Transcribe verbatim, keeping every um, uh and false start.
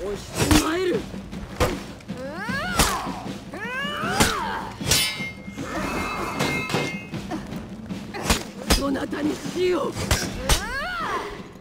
押してまいる。どなたにしよう。